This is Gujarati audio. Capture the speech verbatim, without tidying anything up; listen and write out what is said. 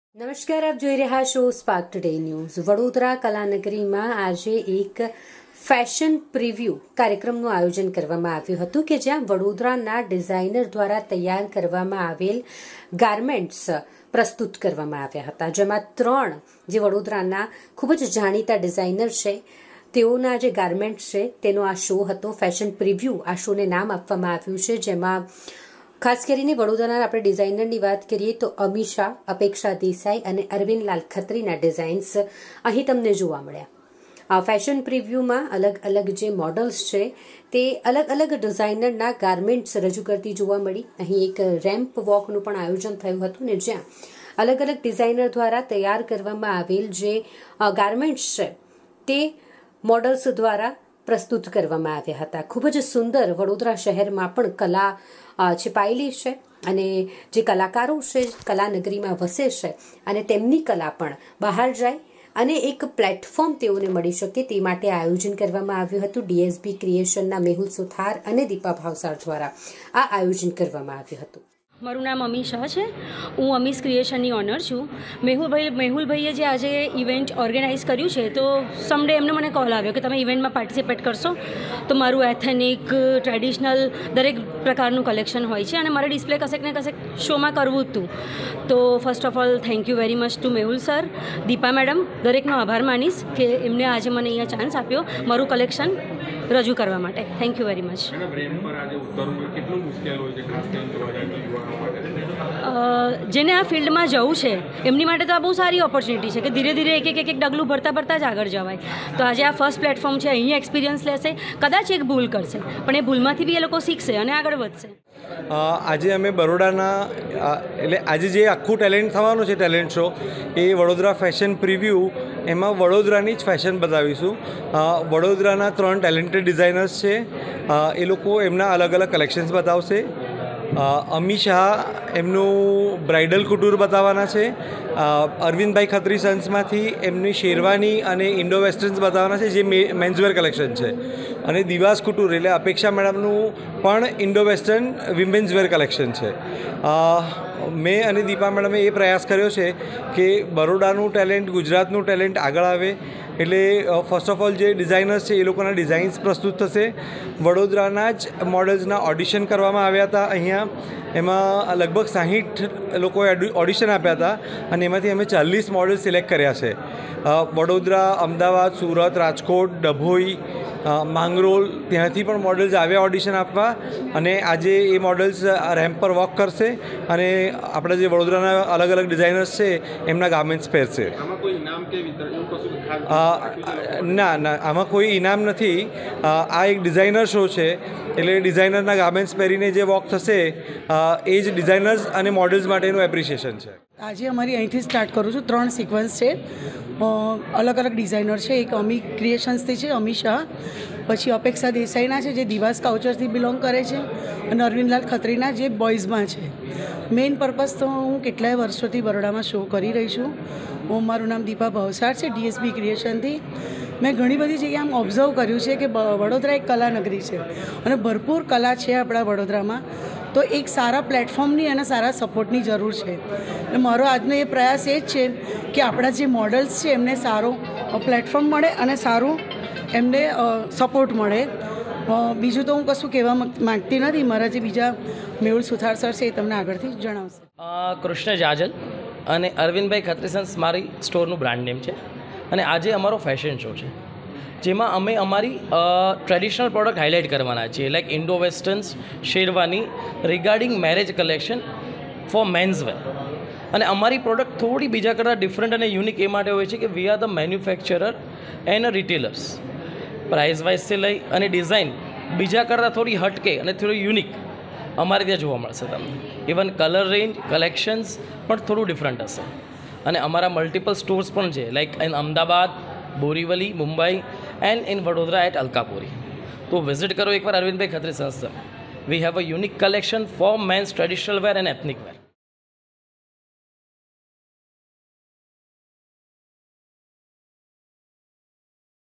નમસ્કાર, આપ જોઈ રહ્યા છો સ્પાર્ક ટુડે ન્યૂઝ। વડોદરા કલાનગરીમાં આજે એક ફેશન પ્રિવ્યુ કાર્યક્રમનું આયોજન કરવામાં આવ્યું હતું કે જ્યાં વડોદરાના ડિઝાઇનર દ્વારા તૈયાર કરવામાં આવેલ ગાર્મેન્ટ્સ પ્રસ્તુત કરવામાં આવ્યા હતા, જેમાં ત્રણ જે વડોદરાના ખૂબ જ જાણીતા ડિઝાઇનર છે તેઓના જે ગાર્મેન્ટ્સ છે તેનો આ શો હતો। ફેશન પ્રિવ્યુ આ શોને નામ આપવામાં આવ્યું છે, જેમાં ખાસ કરીને વડોદરાના આપણે ડિઝાઇનરની વાત કરીએ તો અમીષા, અપેક્ષા દેસાઈ અને અરવિંદ લાલ ખત્રીના ડિઝાઇન્સ અહીં તમને જોવા મળ્યા। ફેશન પ્રિવ્યુમાં અલગ અલગ જે મોડલ્સ છે તે અલગ અલગ ડિઝાઇનરના ગાર્મેન્ટ્સ રજૂ કરતી જોવા મળી। અહીં એક રેમ્પ વોકનું પણ આયોજન થયું હતું ને જ્યાં અલગ અલગ ડિઝાઇનર દ્વારા તૈયાર કરવામાં આવેલ જે ગાર્મેન્ટ્સ છે તે મોડલ્સ દ્વારા પ્રસ્તુત કરવામાં આવ્યા હતા। ખૂબ જ સુંદર વડોદરા શહેરમાં પણ કલા છિપાયેલી છે અને જે કલાકારો છે કલાનગરીમાં વસે છે અને તેમની કલા પણ બહાર જાય અને એક પ્લેટફોર્મ તેઓને મળી શકે તે માટે આયોજન કરવામાં આવ્યું હતું। ડીએસબી ક્રિએશનના મેહુલ સુથાર અને દીપા ભાવસાર દ્વારા આ આયોજન કરવામાં આવ્યું હતું। મારું નામ અમીષા છે, હું અમીશ ક્રિએશનની ઓનર છું। મેહુલભાઈ મેહુલભાઈએ જે આજે ઇવેન્ટ ઓર્ગેનાઇઝ કર્યું છે તો સમડે એમને મને કોલ આવ્યો કે તમે ઇવેન્ટમાં પાર્ટિસિપેટ કરશો, તો મારું એથેનિક ટ્રેડિશનલ દરેક પ્રકારનું કલેક્શન હોય છે અને મારે ડિસ્પ્લે કશેક ને કશેક શોમાં કરવું જ હતું। તો first of all thank you very much to Mehul sir, Deepa madam, દરેકનો આભાર માનીશ કે એમને આજે મને અહીંયા ચાન્સ આપ્યો મારું કલેક્શન રજૂ કરવા માટે। Thank you very much. જેને આ ફિલ્ડમાં જવું છે એમની માટે તો આ બહુ સારી ઓપોર્ચ્યુનિટી છે કે ધીરે ધીરે એક એક એક ડગલું ભરતા ભરતા જ આગળ જવાય। તો આજે આ ફર્સ્ટ પ્લેટફોર્મ છે, અહીંયા એક્સપિરિયન્સ લેશે, કદાચ એક ભૂલ કરશે પણ એ ભૂલમાંથી બી એ લોકો શીખશે અને આગળ વધશે। આજે અમે બરોડાના એટલે આજે જે આખું ટેલેન્ટ થવાનું છે ટેલેન્ટ શો એ વડોદરા ફેશન પ્રિવ્યુ, એમાં વડોદરાની જ ફેશન બતાવીશું। વડોદરાના ત્રણ ટેલેન્ટેડ ડિઝાઇનર્સ છે, એ લોકો એમના અલગ અલગ કલેક્શન્સ બતાવશે। અમીષા એમનું બ્રાઇડલ કુટુર બતાવવાના છે, અરવિંદભાઈ ખત્રી સન્સમાંથી એમની શેરવાની અને ઇન્ડો વેસ્ટર્ન્સ બતાવવાના છે જે મેન્સવેર કલેક્શન છે, અને દિવાસ કુટુર એટલે અપેક્ષા મેડમનું પણ ઇન્ડો વેસ્ટર્ન વિમેન્સવેર કલેક્શન છે। મેં અને દીપા મેડમે એ પ્રયાસ કર્યો છે કે બરોડાનું ટેલેન્ટ, ગુજરાતનું ટેલેન્ટ આગળ આવે, એટલે ફર્સ્ટ ઓફ ઓલ જે ડિઝાઇનર્સ છે એ લોકોના ડિઝાઇન્સ પ્રસ્તુત થશે। વડોદરાના જ મોડલ્સના ઓડિશન કરવામાં આવ્યા હતા અહીંયા, એમાં લગભગ સાહીઠ લોકોએ ઓડિશન આપ્યા હતા અને એમાંથી અમે ચાલીસ મોડલ્સ સિલેક્ટ કર્યા છે। વડોદરા, અમદાવાદ, સુરત, રાજકોટ, ડભોઈ, માંગરોળ ત્યાંથી પણ મોડલ્સ આવ્યા ઓડિશન આપવા, અને આજે એ મોડલ્સ રેમ્પ પર વોક કરશે અને આપણા જે વડોદરાના અલગ અલગ ડિઝાઇનર્સ છે એમના ગાર્મેન્ટ્સ પહેરશે। ના ના આમાં કોઈ ઇનામ નથી, આ એક ડિઝાઇનર શો છે એટલે ડિઝાઇનરના ગાર્મેન્ટ્સ પહેરીને જે વોક થશે એ જ ડિઝાઇનર્સ અને મોડલ્સ માટેનું એપ્રિસિએશન છે। આજે અમારી અહીંથી સ્ટાર્ટ કરું છું, ત્રણ સિક્વન્સ છે, અલગ અલગ ડિઝાઇનર છે, એક અમી ક્રિએશન્સથી છે અમીષા, પછી અપેક્ષા દેસાઈના છે જે દિવાસ કાઉચરથી બિલોંગ કરે છે, અને અરવિંદલાલ ખત્રીના જે બોયઝમાં છે। મેઇન પર્પઝ તો હું કેટલાય વર્ષોથી બરોડામાં શો કરી રહી છું। હું મારું નામ દીપા ભાવસાર છે, ડીએસબી ક્રિએશનથી। મેં ઘણી બધી જગ્યાએ આમ ઓબ્ઝર્વ કર્યું છે કે વડોદરા એક કલાનગરી છે અને ભરપૂર કલા છે આપણા વડોદરામાં, તો એક સારા પ્લેટફોર્મની અને સારા સપોર્ટની જરૂર છે। એટલે મારો આજનો એ પ્રયાસ એ જ છે કે આપણા જે મોડલ્સ છે એમને સારો પ્લેટફોર્મ મળે અને સારું એમને સપોર્ટ મળે। બીજું તો હું કશું કહેવા માગતી નથી, મારા જે બીજા મેહુલ સુથાર સર છે એ તમને આગળથી જણાવશે। કૃષ્ણ જાજલ અને અરવિંદભાઈ ખત્રી સન્સ મારી સ્ટોરનું બ્રાન્ડ નેમ છે, અને આજે અમારો ફેશન શો છે જેમાં અમે અમારી ટ્રેડિશનલ પ્રોડક્ટ હાઇલાઇટ કરવાના છીએ, like indo westerns, sherwani, regarding marriage collection for menswear. અને અમારી પ્રોડક્ટ થોડી બીજા કરતાં ડિફરન્ટ અને યુનિક એ માટે હોય છે કે we are the manufacturer and retailers. Price વાઇઝથી લઈ અને ડિઝાઇન બીજા કરતાં થોડી હટકે અને થોડી યુનિક અમારે ત્યાં જોવા મળશે તમને। ઇવન કલર રેન્જ, કલેક્શન્સ પણ થોડું ડિફરન્ટ હશે, અને અમારા મલ્ટિપલ સ્ટોર્સ પણ છે, like in Ahmedabad, Borivali, Mumbai and in Vadodara at Alkapuri. તો વિઝિટ કરો એકવાર અરવિંદભાઈ ખત્રી સંસ્થા। We have a unique collection for mens traditional wear and ethnic wear.